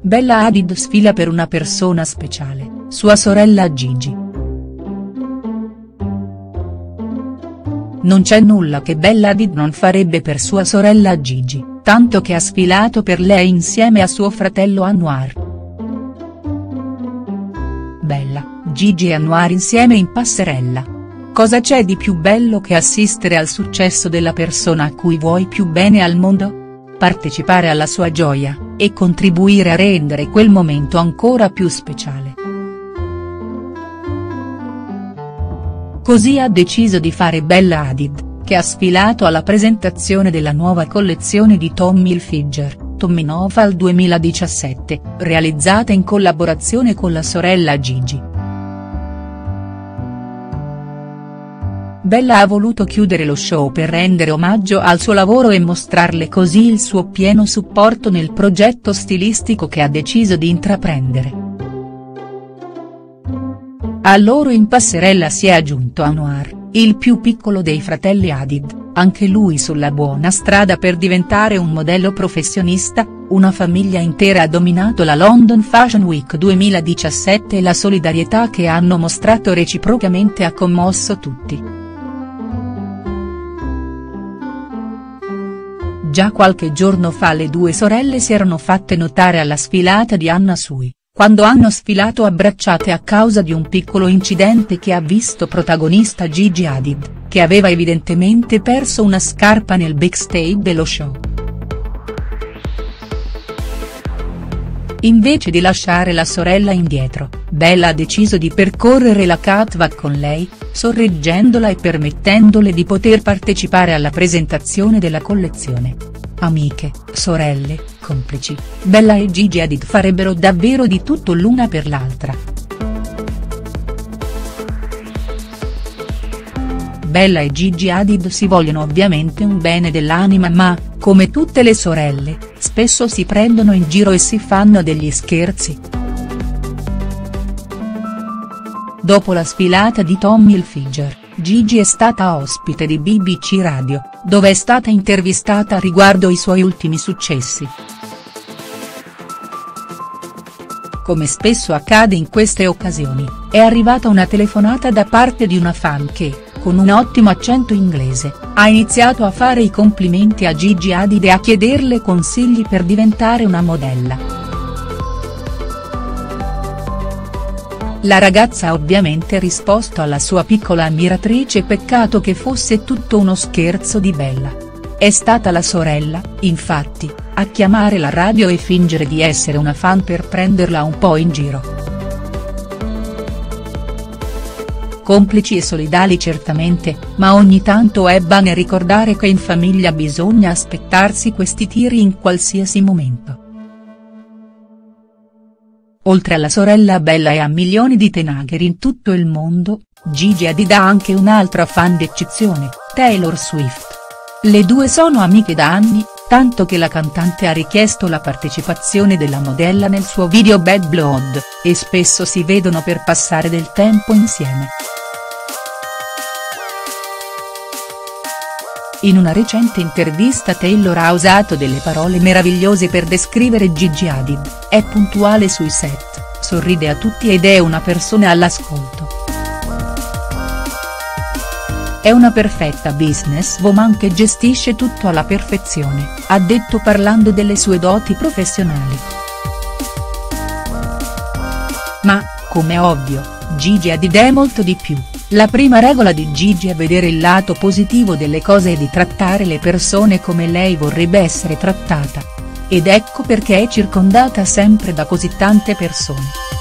Bella Hadid sfila per una persona speciale, sua sorella Gigi. Non c'è nulla che Bella Hadid non farebbe per sua sorella Gigi, tanto che ha sfilato per lei insieme a suo fratello Anwar. Bella, Gigi e Anwar insieme in passerella. Cosa c'è di più bello che assistere al successo della persona a cui vuoi più bene al mondo? Partecipare alla sua gioia, e contribuire a rendere quel momento ancora più speciale. Così ha deciso di fare Bella Hadid, che ha sfilato alla presentazione della nuova collezione di Tommy Hilfiger, Tommy Nova 2017, realizzata in collaborazione con la sorella Gigi. Bella ha voluto chiudere lo show per rendere omaggio al suo lavoro e mostrarle così il suo pieno supporto nel progetto stilistico che ha deciso di intraprendere. A loro in passerella si è aggiunto Anwar, il più piccolo dei fratelli Hadid, anche lui sulla buona strada per diventare un modello professionista. Una famiglia intera ha dominato la London Fashion Week 2017 e la solidarietà che hanno mostrato reciprocamente ha commosso tutti. Già qualche giorno fa le due sorelle si erano fatte notare alla sfilata di Anna Sui, quando hanno sfilato abbracciate a causa di un piccolo incidente che ha visto protagonista Gigi Hadid, che aveva evidentemente perso una scarpa nel backstage dello show. Invece di lasciare la sorella indietro, Bella ha deciso di percorrere la catwalk con lei, sorreggendola e permettendole di poter partecipare alla presentazione della collezione. Amiche, sorelle, complici, Bella e Gigi Hadid farebbero davvero di tutto l'una per l'altra. Bella e Gigi Hadid si vogliono ovviamente un bene dell'anima ma, come tutte le sorelle, spesso si prendono in giro e si fanno degli scherzi. Dopo la sfilata di Tommy Hilfiger, Gigi è stata ospite di BBC Radio, dove è stata intervistata riguardo i suoi ultimi successi. Come spesso accade in queste occasioni, è arrivata una telefonata da parte di una fan che, con un ottimo accento inglese, ha iniziato a fare i complimenti a Gigi Hadid e a chiederle consigli per diventare una modella. La ragazza ha ovviamente risposto alla sua piccola ammiratrice: peccato che fosse tutto uno scherzo di Bella. È stata la sorella, infatti, a chiamare la radio e fingere di essere una fan per prenderla un po' in giro. Complici e solidali certamente, ma ogni tanto è bene ricordare che in famiglia bisogna aspettarsi questi tiri in qualsiasi momento. Oltre alla sorella Bella e a milioni di teenager in tutto il mondo, Gigi Hadid ha anche un'altra fan d'eccezione, Taylor Swift. Le due sono amiche da anni, tanto che la cantante ha richiesto la partecipazione della modella nel suo video Bad Blood, e spesso si vedono per passare del tempo insieme. In una recente intervista Taylor ha usato delle parole meravigliose per descrivere Gigi Hadid: è puntuale sui set, sorride a tutti ed è una persona all'ascolto. È una perfetta businesswoman che gestisce tutto alla perfezione, ha detto parlando delle sue doti professionali. Ma, come ovvio, Gigi Hadid è molto di più. La prima regola di Gigi è vedere il lato positivo delle cose e di trattare le persone come lei vorrebbe essere trattata. Ed ecco perché è circondata sempre da così tante persone.